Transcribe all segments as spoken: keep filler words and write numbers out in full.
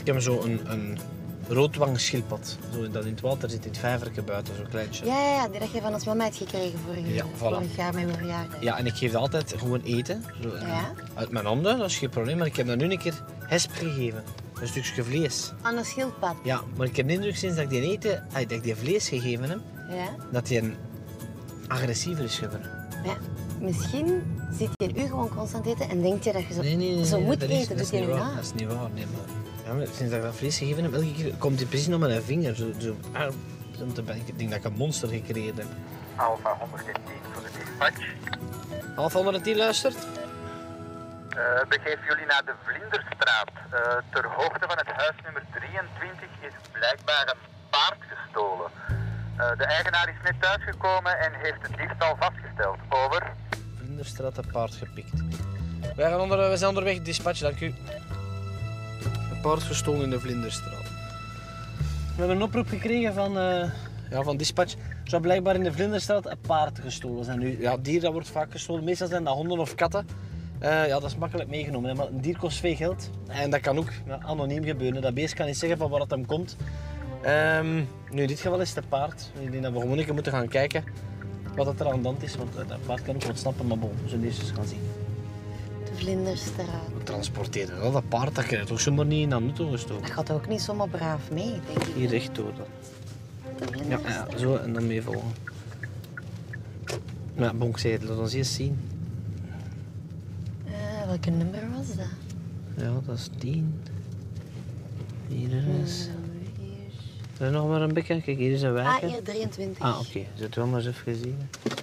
Ik heb zo een, een roodwangschildpad. Zo dat in het water zit, in het vijverke buiten, zo'n kleintje. Ja, ja, ja, die dat je van ons mama hebt gekregen vorig, Ja, voilà. vorig jaar met mijn verjaardag. Ja, en ik geef dat altijd gewoon eten. Zo, Ja? Uit mijn handen, dat is geen probleem. Maar ik heb dat nu een keer hesp gegeven. Een stukje vlees. Aan een schildpad. Ja, maar ik heb de indruk sinds dat ik die eten, dat ik die vlees gegeven heb, Ja? dat hij een agressiever is geworden. Ja. Misschien zit je u gewoon constant eten en denkt je dat je zo, Nee, nee, nee, zo nee, moet dat is, eten. dat Doet is je niet nu waar. na? Dat is niet waar. Nee, maar, ja, maar sinds dat ik dat vlees gegeven heb, elke keer komt hij precies naar mijn vinger. Zo, zo, ah, ik denk dat ik een monster gecreëerd heb. Alfa honderdtien voor de dispatch. Alfa honderdtien luistert. Uh, begeef jullie naar de Vlinderstraat. Uh, ter hoogte van het huis nummer drieëntwintig is blijkbaar een paard gestolen. Uh, de eigenaar is net thuisgekomen en heeft het diefstal vastgesteld. Over. Vlinderstraat, een paard gepikt. Wij, gaan onder, wij zijn onderweg, dispatch, dank u. Een paard gestolen in de Vlinderstraat. We hebben een oproep gekregen van, uh, ja, van dispatch. Er zou blijkbaar in de Vlinderstraat een paard gestolen zijn. Nu, ja, dier dat wordt vaak gestolen. Meestal zijn dat honden of katten. Uh, ja, dat is makkelijk meegenomen, hè. Maar een dier kost veel geld. En dat kan ook ja, anoniem gebeuren. Dat beest kan niet zeggen van waar het hem komt. Um, nu, in dit geval is het een paard. Ik denk dat we gewoon een keer moeten gaan kijken wat er aan de hand is. Want uh, dat paard kan ook ontsnappen, maar bon, we zullen eerst eens gaan zien. De Vlinderstraat. We transporteren wel dat paard, dat krijgt toch zomaar niet in de auto gestoken. Dat gaat ook niet zomaar braaf mee, denk ik. Hier rechtdoor dan. De Ja, Vlinderstraat. ja, zo en dan mee volgen. Ja, bon, ik zei het, laat ons eerst zien. Uh, welke nummer was dat? Ja, dat is tien. Hier is... Hier. Er is nog maar een beetje. Kijk, hier is een wijk. Ah, hier drieëntwintig. Ah, oké. Okay. Zet wel maar eens even gezien.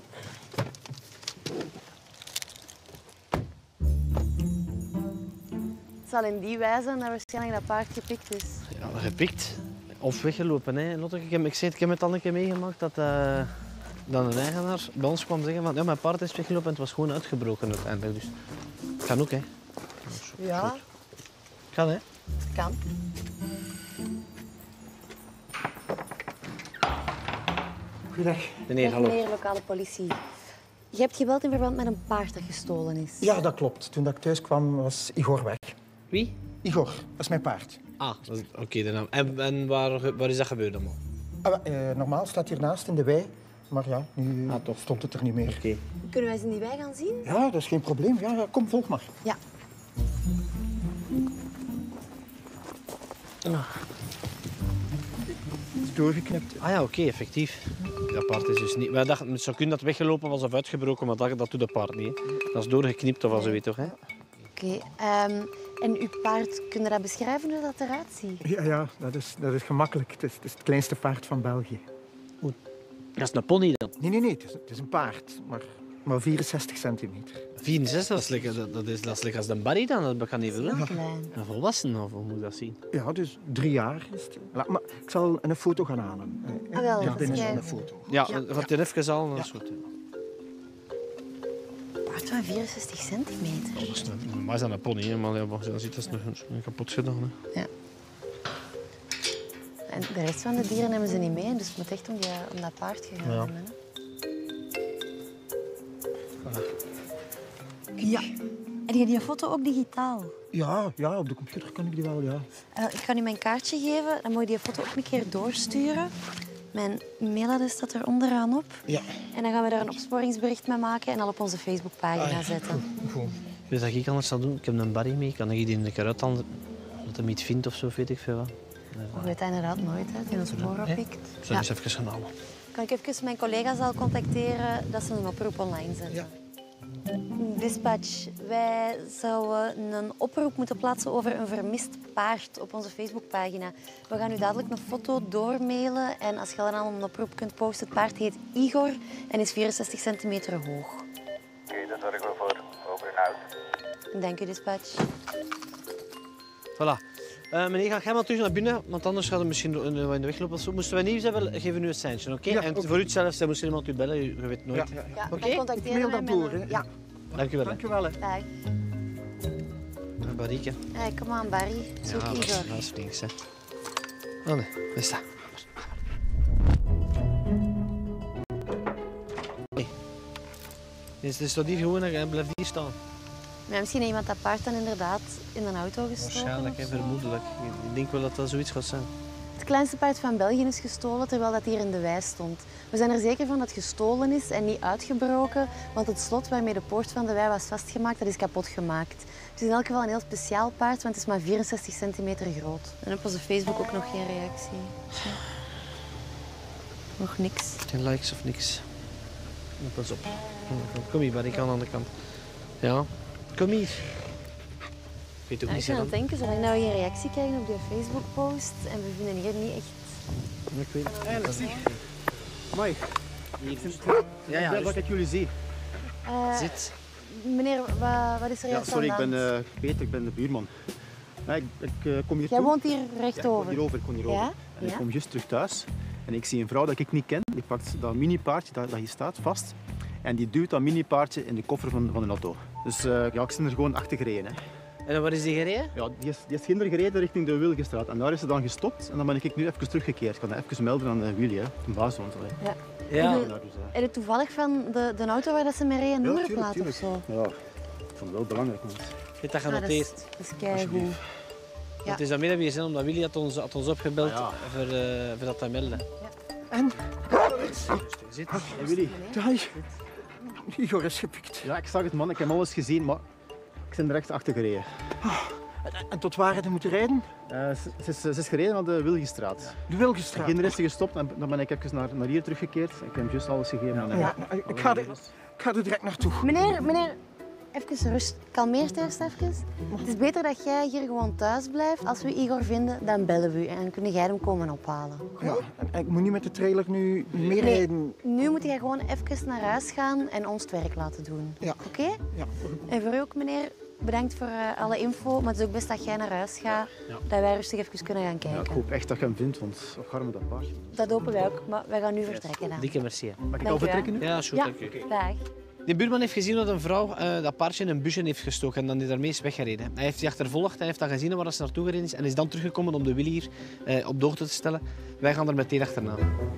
Het zal in die wijze zijn dat waarschijnlijk dat paard gepikt is. Ja, gepikt. Of weggelopen. Hè. Lotte, ik, heb, ik, zei, ik heb het al een keer meegemaakt dat, uh, dat een eigenaar bij ons kwam zeggen van ja, mijn paard is weggelopen en het was gewoon uitgebroken uiteindelijk. Dus het kan ook, hè. Ja, Kan, hè. het kan. Goedendag. Meneer, Dag, hallo. meneer, lokale politie. Je hebt gebeld in verband met een paard dat gestolen is. Ja, dat klopt. Toen dat ik thuis kwam, was Igor weg. Wie? Igor, dat is mijn paard. Ah, oké. Okay, dan. En, en waar, waar is dat gebeurd allemaal? Ah, eh, normaal staat hiernaast in de wei, maar ja, nu Ah, toch. stond het er niet meer. Oké. Okay. Kunnen wij eens in die wei gaan zien? Ja, dat is geen probleem. Ja, ja, kom, volg maar. Ja. Ah. Het is doorgeknipt. Ah ja, oké, okay, effectief. Dat paard is dus niet... Wij dachten, het zou kunnen dat het weggelopen was of uitgebroken, maar dat, dat doet de paard niet. Hè. Dat is doorgeknipt of zoiets, toch? Hè? Oké. Okay, um, en uw paard, kun je dat beschrijven hoe dat eruit ziet? Ja, ja dat, is, dat is gemakkelijk. Het is, het is het kleinste paard van België. Oeh. Dat is een pony dan? Nee, nee, nee. Het is, het is een paard, maar, maar vierenzestig centimeter. vierenzestig, dat is lekker, dat, dat is, dat is lekker als een Barry dan, dat kan niet veel. Heel klein. Een volwassene, of hoe moet ik dat zien? Ja, dus drie jaar is het. Laat, maar ik zal een foto gaan halen. Ah, wel, Ja, dat binnen is zo'n jij- foto. Ja, Ja. gaat er even al, dat is goed. Paard van vierenzestig centimeter. Dat is een, normaal is dat een pony, hè, maar ja, maar dan ziet dat nog een kapot gedaan. Hè. Ja. En de rest van de dieren hebben ze niet mee, dus het moet echt om, die, om dat paard gegaan Ja. hebben. Hè? Ja. En je die foto ook digitaal? Ja, ja, op de computer kan ik die wel, ja. Uh, ik ga nu mijn kaartje geven, dan moet je die foto ook een keer doorsturen. Mijn mailadres staat er onderaan op. Ja. En dan gaan we daar een opsporingsbericht mee maken en al op onze Facebookpagina Ah, zetten. Goed. Weet je wat ik anders zal doen? Ik heb een Barry mee, kan ik die een keer uithalen, dat hij iets vindt of zo, weet ik veel wat. Je weet dat inderdaad nooit, hè, die een spoor oppikt. Ik zal Ja. eens even gaan halen. Kan ik even mijn collega's al contacteren dat ze een oproep online zetten? Ja. Dispatch, wij zouden een oproep moeten plaatsen over een vermist paard op onze Facebookpagina. We gaan u dadelijk een foto doormailen en als je dan al een oproep kunt posten, het paard heet Igor en is vierenzestig centimeter hoog. Oké, okay, daar zorgen we voor. Over en uit. Dank u, Dispatch. Voilà. Uh, meneer, ga jij maar terug naar binnen, want anders gaat het misschien in de, in de weg lopen. Of zo. Moesten we nieuws hebben, geven we nu een seintje, oké? Ja, en oké. voor u zelf, moest iemand u bellen, je weet nooit. Ja, ja, ja. Ja, Oké. dan contacteren Mail wij daardoor, met hè? een- Ja, Dank u wel. hè. Dank je wel. Hè. dag. Een Barrieke. Hey, kom aan, Barry. Zoek Ja, dat is, Igor. dat is links, hè. Oh nee, daar is dat. Hey. Is het staat hier gewoon en blijft hier staan. Ja, misschien heeft iemand dat paard dan inderdaad in een auto gestolen. Waarschijnlijk, hè, vermoedelijk. Ik denk wel dat dat zoiets gaat zijn. Het kleinste paard van België is gestolen terwijl dat hier in de wei stond. We zijn er zeker van dat het gestolen is en niet uitgebroken, want het slot waarmee de poort van de wei was vastgemaakt, dat is kapot gemaakt. Het is in elk geval een heel speciaal paard, want het is maar vierenzestig centimeter groot. En op onze Facebook ook nog geen reactie. Ja. Nog niks. Geen likes of niks. Nou, pas op. Kom hier, Barry, ik ga aan de andere kant. Ja, kom hier. Ik weet ook Ja, niet ik ben zo aan het denken, zolang we geen reactie krijgen op die Facebook-post en we vinden hier niet echt... Ik weet het. Eindelijk, zie. Mooi. Ja, ja, Dat dus- ik jullie zie. Uh, Zit. meneer, wat, wat is er Ja, juist sorry, ik aan de ben hand? uh, Peter, ik ben de buurman. Ja, ik ik uh, kom hier Jij toe. woont hier Ja, ik rechtover. kom hierover, ik kom hierover. Ja? En ik Ja? kom juist terug thuis en ik zie een vrouw dat ik niet ken. Die pakt dat mini-paardje dat, dat hier staat vast en die duwt dat mini-paardje in de koffer van, van een auto. Dus uh, ja, ik ben er gewoon achter gereden. Hè. En waar is die gereden? Ja, die is, die is ginder gereden richting de Wilgestraat en daar is ze dan gestopt en dan ben ik nu even teruggekeerd. Ik kan dat even melden aan uh, Willy, hè, de baas woont. Allee. Ja. Ja. En Ja, dus, uh, Heb je toevallig van de, de auto waar dat ze mee rijden een ja, nummerplaat tuurlijk, of zo? tuurlijk. Ja, ik vond het wel belangrijk. Want... Heb dat Ah, dat is, genoteerd? dat is keigoed. Ja. Het is dat midden gezien omdat Willy had ons, had ons opgebeld Ah, voor, uh, voor dat te melden. En? Zit. Hey, Willy. Hi. Igor is gepikt. Ja, ik zag het man, ik heb alles gezien, maar ik ben er echt achter gereden. En, en tot waar heb je moeten rijden? Uh, ze, ze, is, ze is gereden naar de Wilgestraat. De Wilgestraat. Ginder is ze gestopt en dan ben ik even naar, naar hier teruggekeerd. Ik heb hem juist alles gegeven aan hem. Ja, ik, ik, ga er, ik ga er direct naartoe. Meneer, meneer, even rust. Kalmeert eerst even. Het is beter dat jij hier gewoon thuis blijft. Als we Igor vinden, dan bellen we u en dan kun jij hem komen ophalen. Ja, en, en ik moet niet met de trailer nu meerijden. Nu moet jij gewoon even naar huis gaan en ons het werk laten doen. Ja. Oké? Ja. En voor u ook, meneer, bedankt voor uh, alle info. Maar het is ook best dat jij naar huis gaat, Ja. dat wij rustig even kunnen gaan Ja, kijken. ik hoop echt dat je hem vindt, want of garme dat paardje. Dat hopen wij ook, maar wij gaan nu vertrekken dan. Dikke merci. Hè. Mag ik Dank al u wel. vertrekken nu? Ja, is goed. Ja, Dank u. dag. Die buurman heeft gezien dat een vrouw uh, dat paardje in een busje heeft gestoken en dan is daarmee is weggereden. Hij heeft die achtervolgd, hij heeft dat gezien waar ze naartoe gereden is en is dan teruggekomen om de Willy hier uh, op de hoogte te stellen. Wij gaan er meteen achterna.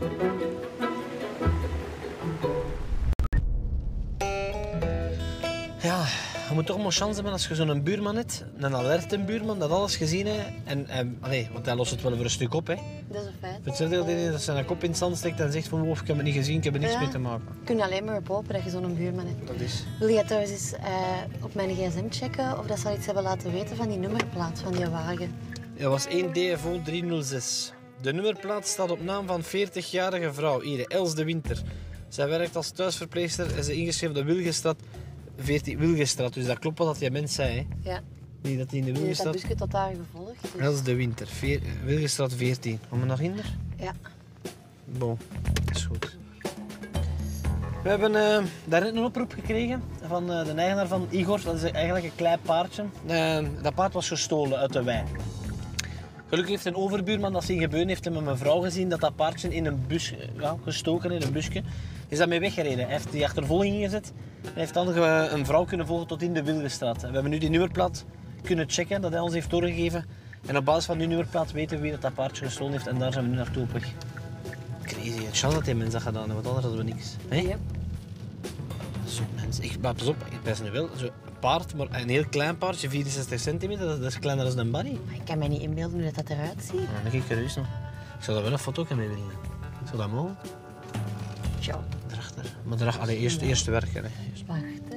Ja, je moet toch maar chance hebben als je zo'n buurman hebt, een alerte buurman, dat alles gezien heeft. En, en, allee, want hij lost het wel voor een stuk op. Hè. Dat is een feit. Hetzelfde dat hij dat zijn kop in het zand steekt en zegt van oh, ik heb het niet gezien, ik heb er niks Ja. mee te maken. Je kunt alleen maar op hopen dat je zo'n buurman hebt. Dat is... Wil jij trouwens eens uh, op mijn gsm checken of dat ze al iets hebben laten weten van die nummerplaat van die wagen? Dat was één D F O driehonderdzes. De nummerplaat staat op naam van veertigjarige vrouw, hier, Els de Winter. Zij werkt als thuisverpleegster en ze ingeschreven op de Wilgestraat, veertien Wilgestraat. Dus dat klopt wat die mens zei. Hè. Ja. Niet dat hij in de Die heeft dat Wilgestraat... busje tot daar gevolgd. Dus... Els de Winter, veer... Wilgestraat veertien. Gaan we naar hinder? Ja. Bon, dat is goed. We hebben uh, daarnet een oproep gekregen van uh, de eigenaar van Igor. Dat is eigenlijk een klein paardje. Uh, dat paard was gestolen uit de wei. Gelukkig heeft een overbuurman dat zien gebeuren, heeft hem met mijn vrouw gezien dat dat paardje in een bus, ja, gestoken in een busje, is daarmee weggereden. Hij heeft die achtervolging ingezet en heeft dan een vrouw kunnen volgen tot in de Wilgestraat. We hebben nu die nummerplaat kunnen checken dat hij ons heeft doorgegeven. En op basis van die nummerplaat weten we wie dat, dat paardje gestolen heeft en daar zijn we nu naartoe op weg. Crazy, het chance dat die mensen dat gedaan hebben, want anders hadden we niks. Hey? Ja. Zo mensen, ik, maar pas op, ik ben nu wel zo'n paard, maar een heel klein paardje, vierenzestig centimeter, dat is kleiner dan een Barry. Maar ik kan me niet inbeelden hoe dat eruit ziet. Ja, dan kijk ik er nog. Ik zou daar wel een foto mee willen. Zou dat mogen? Tja. Daarachter. Maar daarachter, allee, eerst, eerst werken. Hè. Eerst. Wacht, hè.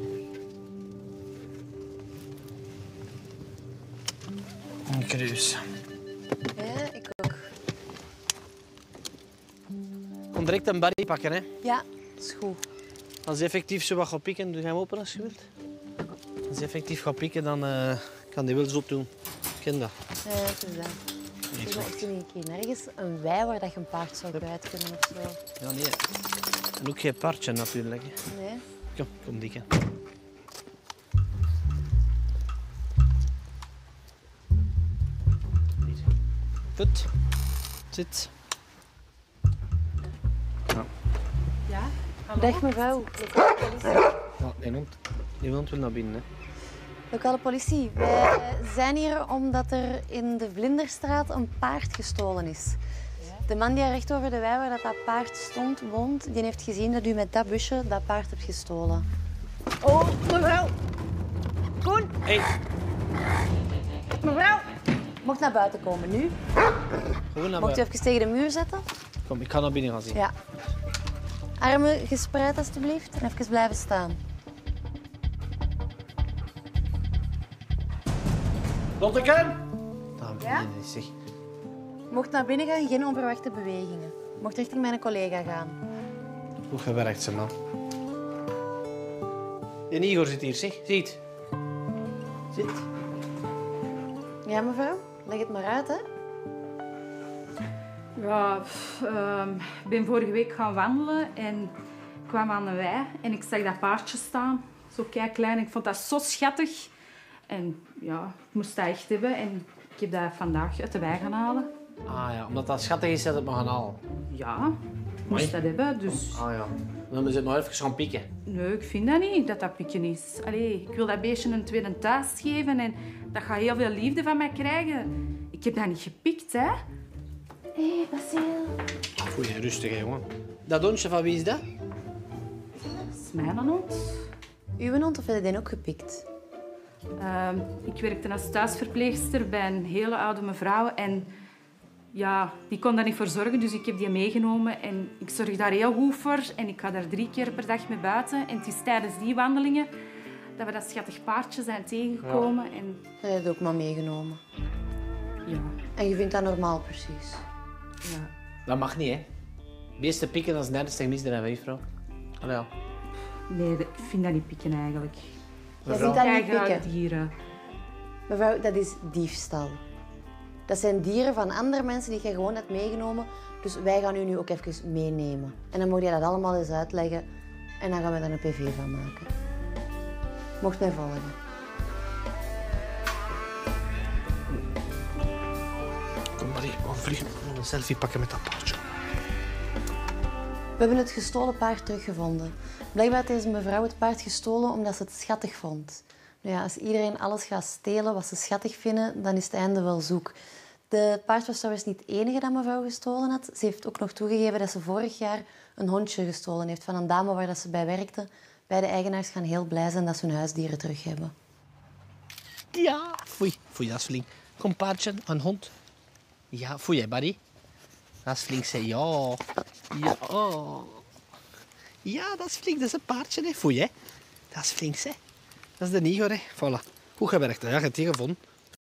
Een kruis. Ja, ik ook. Kom direct een Barry pakken, hè. Ja, dat is goed. Als hij effectief zo wat gaat pikken, doe je hem open als je wilt. Als hij effectief gaat pikken, dan uh, kan hij wel zo doen. Ik ken dat. Ja, dat is dat. Nee, Ik zie een keer nergens een wei waar dat je een paard zou kwijt kunnen of zo. ja, nee. En ook geen paardje natuurlijk. Hè. Nee. Kom, kom dikke. Goed. Zit. Dag mevrouw. Lokale politie. Ja, die hond. Die hond wil naar binnen. Hè. Lokale politie. Wij zijn hier omdat er in de Vlinderstraat een paard gestolen is. De man die recht over de wei waar dat, dat paard stond, woont, die heeft gezien dat u met dat busje dat paard hebt gestolen. Oh, mevrouw. Koen, Hé, mevrouw. Mocht naar buiten komen, nu. gewoon naar Mocht u buiten. even tegen de muur zetten? Kom, ik ga naar binnen gaan zien. Ja. Armen gespreid, alstublieft. En even blijven staan. Lotteken! Dames en Ja? heren, zeg. Mocht naar binnen gaan, geen onverwachte bewegingen. Mocht richting mijn collega gaan. Goed gewerkt, ze man. En Igor zit hier, zeg. Ziet. Zit. Ja, mevrouw? Leg het maar uit, hè. Ja, pff, ehm, ik ben vorige week gaan wandelen en kwam aan een wei en ik zag dat paardje staan. Zo kei klein. Ik vond dat zo schattig. En ja, ik moest dat echt hebben en ik heb dat vandaag uit de wei gaan halen. Ah ja, omdat dat schattig is, dat het maar gaan halen. Ja, ik moest dat hebben, dus... Ah ja. Dan moet je het maar even gaan pikken. Nee, ik vind dat niet, dat dat pikken is. Allee, ik wil dat beestje een tweede thuis geven en dat gaat heel veel liefde van mij krijgen. Ik heb dat niet gepikt, hè. Hé, hey, Basil. Goeie, rustig, hè, jongen. Dat hondje, van wie is dat? Dat is mijn hond. Uw hond of heb je die ook gepikt? Ehm, ik werkte als thuisverpleegster bij een hele oude mevrouw en ja, die kon daar niet voor zorgen, dus ik heb die meegenomen en ik zorg daar heel goed voor en ik ga daar drie keer per dag mee buiten. En het is tijdens die wandelingen dat we dat schattig paardje zijn tegengekomen en Dat heb je ook maar meegenomen. ja, En je vindt dat normaal, precies. ja. Dat mag niet, hè. Beesten pikken, dat is net ernstig misdrijf, hè, vrouw. Allee, ja. Nee, dat- ik vind dat niet pikken eigenlijk. Jij vindt dat niet Kijk naar pikken? dieren. Mevrouw, dat is diefstal. Dat zijn dieren van andere mensen die jij gewoon hebt meegenomen. Dus wij gaan u nu ook even meenemen. En dan moet je dat allemaal eens uitleggen. En dan gaan we daar een P V van maken. Mocht mij volgen. Kom maar hier, we gaan vliegen. We gaan een selfie pakken met dat paardje. We hebben het gestolen paard teruggevonden. Blijkbaar heeft deze mevrouw het paard gestolen omdat ze het schattig vond. Nou ja, als iedereen alles gaat stelen wat ze schattig vinden, dan is het einde wel zoek. De paard was trouwens niet het enige dat mevrouw gestolen had. Ze heeft ook nog toegegeven dat ze vorig jaar een hondje gestolen heeft van een dame waar dat ze bij werkte. Beide eigenaars gaan heel blij zijn dat ze hun huisdieren terug hebben. Ja. Foei, foei, dat is flink. Kom, paardje, een hond. Ja, foei, hè, buddy. Dat is flink, zeg. Ja. Ja. Oh. Ja, dat is flink. Dat is een paardje, hè. Foei, hè. Dat is flink, hè. Dat is de Igor, hè. Voilà. Goed gewerkt, hè. Ja, je hebt die gevonden.